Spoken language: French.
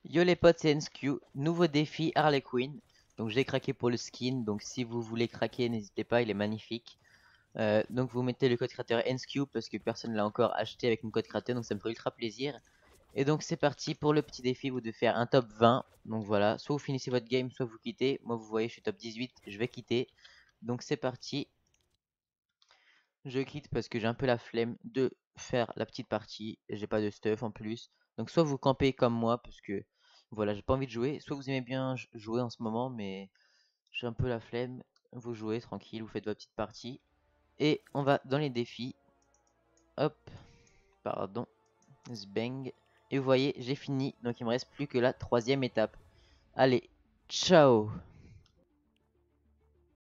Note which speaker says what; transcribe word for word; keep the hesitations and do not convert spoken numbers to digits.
Speaker 1: Yo les potes, c'est Enskew, nouveau défi Harley Quinn. Donc j'ai craqué pour le skin, donc si vous voulez craquer, n'hésitez pas, il est magnifique. Euh, donc vous mettez le code créateur Enskew parce que personne ne l'a encore acheté avec mon code créateur, donc ça me ferait ultra plaisir. Et donc c'est parti pour le petit défi, vous devez faire un top vingt. Donc voilà, soit vous finissez votre game, soit vous quittez. Moi vous voyez, je suis top dix-huit, je vais quitter. Donc c'est parti, je quitte parce que j'ai un peu la flemme de faire la petite partie. J'ai pas de stuff en plus. Donc soit vous campez comme moi parce que voilà, j'ai pas envie de jouer. Soit vous aimez bien jouer en ce moment, mais j'ai un peu la flemme. Vous jouez tranquille, vous faites votre petite partie. Et on va dans les défis. Hop, pardon. Zbang. Et vous voyez, j'ai fini. Donc il me reste plus que la troisième étape. Allez, ciao!